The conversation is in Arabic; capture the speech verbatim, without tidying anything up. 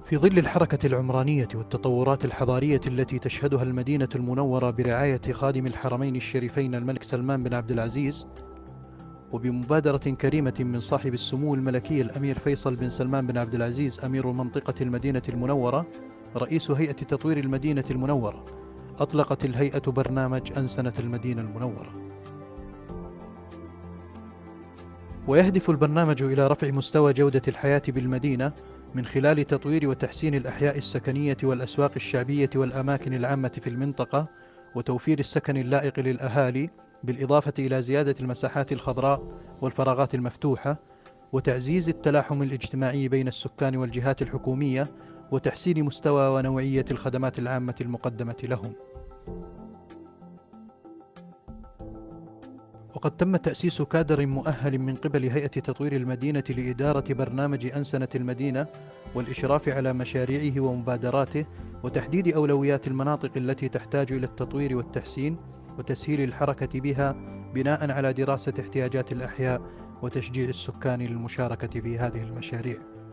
في ظل الحركة العمرانية والتطورات الحضارية التي تشهدها المدينة المنورة برعاية خادم الحرمين الشريفين الملك سلمان بن عبد العزيز، وبمبادرة كريمة من صاحب السمو الملكي الأمير فيصل بن سلمان بن عبد العزيز أمير منطقة المدينة المنورة رئيس هيئة تطوير المدينة المنورة، أطلقت الهيئة برنامج أنسنة المدينة المنورة. ويهدف البرنامج إلى رفع مستوى جودة الحياة بالمدينة من خلال تطوير وتحسين الأحياء السكنية والأسواق الشعبية والأماكن العامة في المنطقة، وتوفير السكن اللائق للأهالي، بالإضافة إلى زيادة المساحات الخضراء والفراغات المفتوحة، وتعزيز التلاحم الاجتماعي بين السكان والجهات الحكومية، وتحسين مستوى ونوعية الخدمات العامة المقدمة لهم. وقد تم تأسيس كادر مؤهل من قبل هيئة تطوير المدينة لإدارة برنامج أنسنة المدينة والإشراف على مشاريعه ومبادراته، وتحديد أولويات المناطق التي تحتاج إلى التطوير والتحسين، وتسهيل الحركة بها بناء على دراسة احتياجات الأحياء وتشجيع السكان للمشاركة في هذه المشاريع.